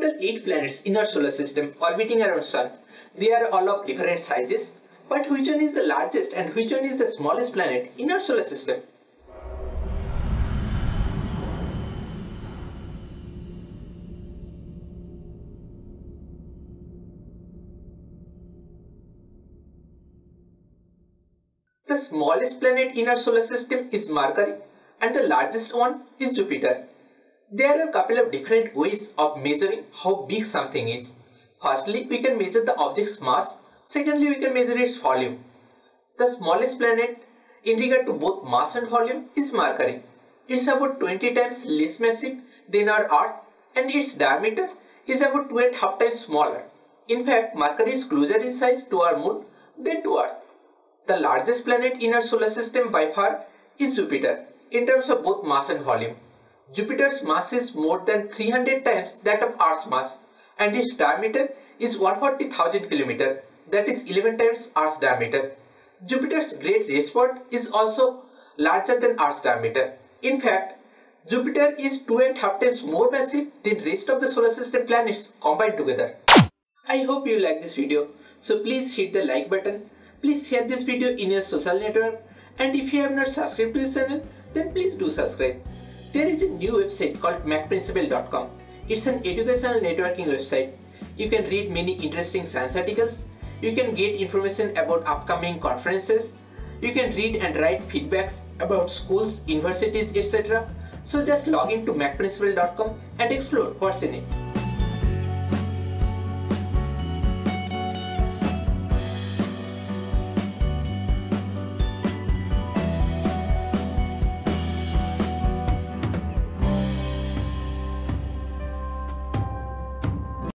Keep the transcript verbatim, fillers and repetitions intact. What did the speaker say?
total eight planets in our solar system orbiting around Sun. They are all of different sizes. But which one is the largest and which one is the smallest planet in our solar system? The smallest planet in our solar system is Mercury and the largest one is Jupiter. There are a couple of different ways of measuring how big something is. Firstly, we can measure the object's mass. Secondly, we can measure its volume. The smallest planet in regard to both mass and volume is Mercury. It's about twenty times less massive than our Earth and its diameter is about two and a half times smaller. In fact, Mercury is closer in size to our moon than to Earth. The largest planet in our solar system by far is Jupiter in terms of both mass and volume. Jupiter's mass is more than three hundred times that of Earth's mass and its diameter is one hundred forty thousand kilometers, that is eleven times Earth's diameter. Jupiter's great red spot is also larger than Earth's diameter. In fact, Jupiter is two and a half times more massive than rest of the solar system planets combined together. I hope you like this video, so please hit the like button. Please share this video in your social network, and if you have not subscribed to this channel, then please do subscribe. There is a new website called mac principle dot com. It's an educational networking website. You can read many interesting science articles. You can get information about upcoming conferences. You can read and write feedbacks about schools, universities, et cetera. So just log in to mac principle dot com and explore what's in it.